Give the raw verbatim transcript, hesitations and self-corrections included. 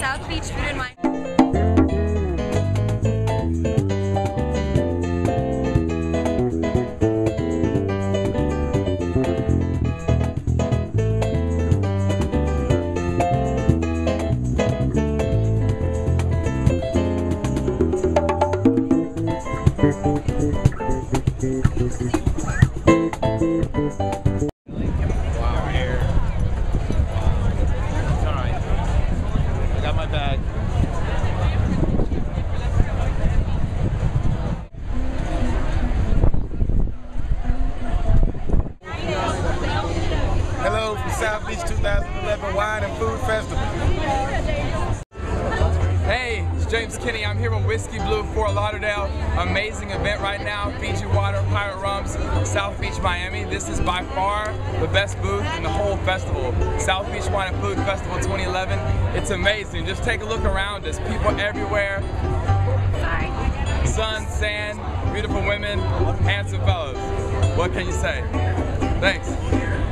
South Beach Food and Wine. Wow, here. Wow. It's alright. I got my bag. Hello from South Beach two thousand eleven Wine and Food Festival. Hey, it's James Kinney. I'm here with Whiskey Blue, Fort Lauderdale. Amazing event right now. Fiji Water-Gerber Rums, South Beach, Miami. This is by far the best booth in the whole festival. South Beach Wine and Food Festival twenty eleven. It's amazing. Just take a look around us. People everywhere. Sorry. Sun, sand, beautiful women, handsome fellows. What can you say? Thanks.